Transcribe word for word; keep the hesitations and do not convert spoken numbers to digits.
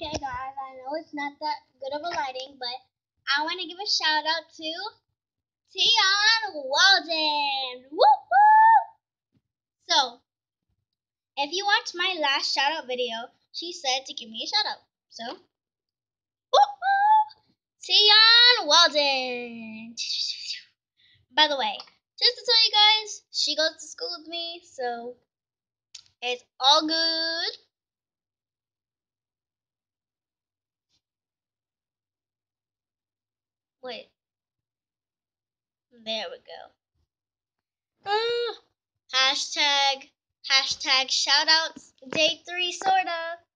Okay, guys, I know it's not that good of a lighting, but I want to give a shout out to Tion Walden. Woo woo! So, if you watched my last shout out video, she said to give me a shout out. So, woo woo! Tion Walden. By the way, just to tell you guys, she goes to school with me, so it's all good. Wait. There we go. Uh, hashtag, hashtag shoutouts, day three sorta.